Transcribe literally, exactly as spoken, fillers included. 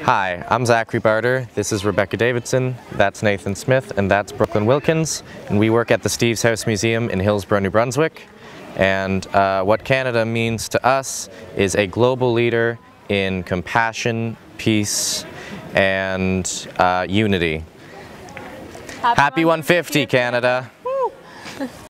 Hi, I'm Zachary Barter, this is Rebecca Davidson, that's Nathan Smith, and that's Brooklyn Wilkins, and we work at the Steve's House Museum in Hillsborough, New Brunswick. And uh, what Canada means to us is a global leader in compassion, peace, and uh, unity. Happy, Happy one fifty, Canada!